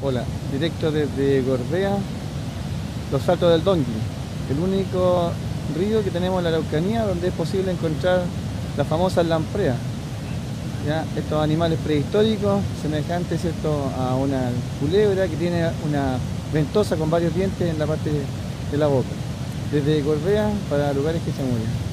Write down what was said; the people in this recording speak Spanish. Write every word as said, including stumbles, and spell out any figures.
Hola, directo desde Gorbea, los Saltos del Donqui, el único río que tenemos en la Araucanía donde es posible encontrar las famosas lampreas, ¿ya? Estos animales prehistóricos, semejantes, ¿cierto?, a una culebra que tiene una ventosa con varios dientes en la parte de la boca. Desde Gorbea para lugares que se mueren.